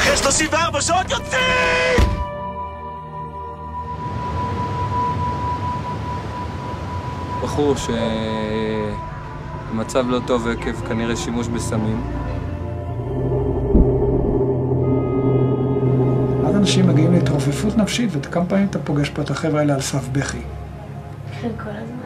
יש 34 שעות יוצאים! בחור שמצב לא טוב עקב כנראה שימוש בסמים. אז אנשים מגיעים להתרופפות נפשית, וכמה פעמים אתה פוגש פה את החבר'ה האלה על סף בכי. כן, כל הזמן.